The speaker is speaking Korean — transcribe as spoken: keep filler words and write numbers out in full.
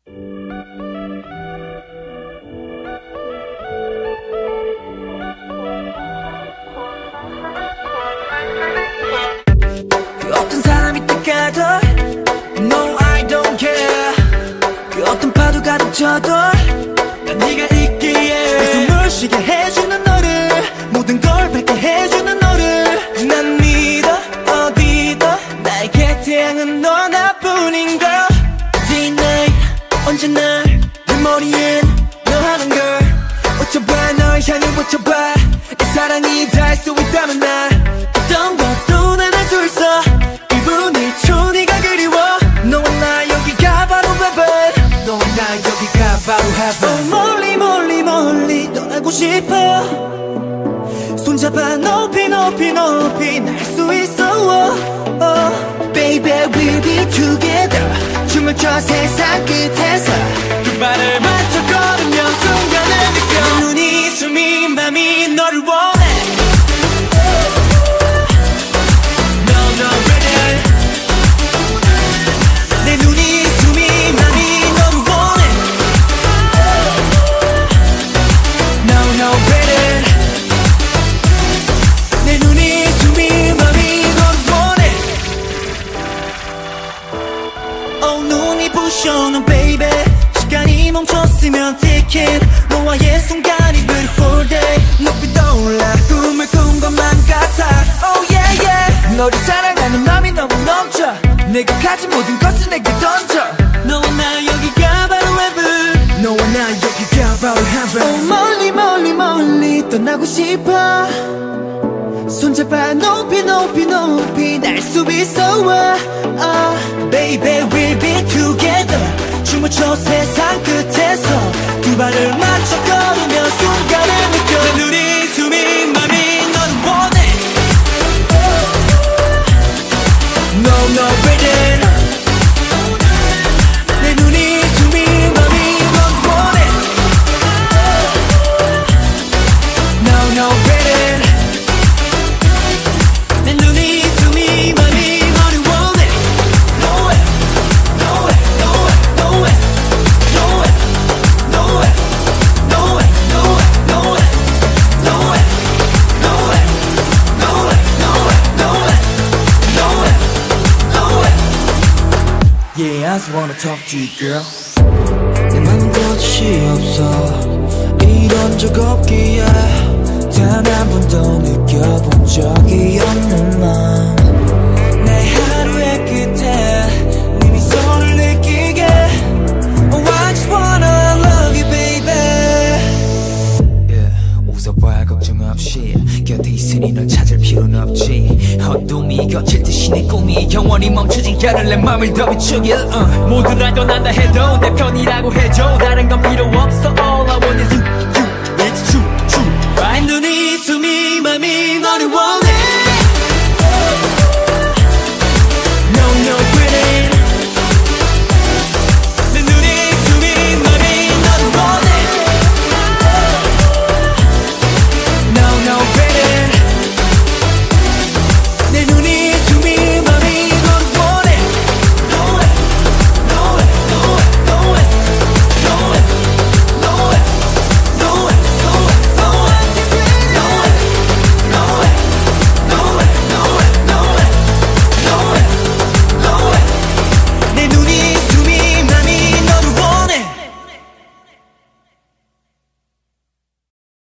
그 어떤 사람이 떠가도 No I don't care. 그 어떤 파도가 덮쳐도 난 네가 있기에 숨을 쉬게 해주는 너를 모든 걸 밝게 해주는 너를 난 믿어 어디도 나의 곁에는 너 하나뿐인 걸 Day night 언제나 내 머리엔 너 하는 걸 어쩌봐 널 향해 어쩌봐 이 사랑이 닿을 수 있다면 나 어떤 것도 난 할 수 있어 일 분 일 초 네가 그리워 너와 나 여기가 바로 heaven 너와 나 여기가 바로 heaven 어, 멀리 멀리 멀리 떠나고 싶어 손잡아 높이 높이 높이 날 수 있어 oh, oh. Baby we'll be together 춤을 춰 세상 끝에서 두 발을 맞춰 걸으며 순간을 느껴 내 눈이 숨이 맘이 너를 원해 No no ready 내 눈이 숨이 맘이 너를 원해 No no ready 내 눈이 숨이 맘이 너를 원해 Oh 눈이 부셔 넌 baby 시간이 멈췄으면 ticket 너와의 순간이 beautiful day 높이 떠올라 꿈을 꾼 것만 같아 Oh yeah yeah 너를 사랑하는 맘이 너무 넘쳐 내가 가진 모든 것을 내게 던져 너와 나 여기가 바로 heaven 너와 나 여기가 바로 heaven oh, 멀리 멀리 멀리 떠나고 싶어 손잡아 높이 높이 높이 날 수 있어 uh, uh. Baby we'll be together 춤을 춰 세상 끝에서 두 발을 맞춰 걸으며 순간을 느껴 내 눈이 숨이 맘이 너를 원해 No no waiting 내 눈이 숨이 맘이 너를 원해 No no waiting 내 눈이 숨이 맘이 너를 원해 No way No way No way No way No way No way No way No way No way No way No way No way No way No way No way No way Yeah I just wanna talk to you girl 내 맘은 거짓이 없어 이런 적 없기에 단 한 번도 느껴본 적이 없는 맘 내 하루의 끝에 네 미소를 느끼게 Oh I just wanna love you baby yeah, 웃어봐 걱정 없이 곁에 있으니 널 찾을 필요는 없지 어둠이 거칠 듯이 내 꿈이 영원히 멈추지 않을 내 맘을 더 비추길 uh. 모두 날 떠난다 해도 내 편이라고 해줘 다른 건 필요 없어 All I want is you, you It's true, true 내 눈이 숨이 맘이 너를 원해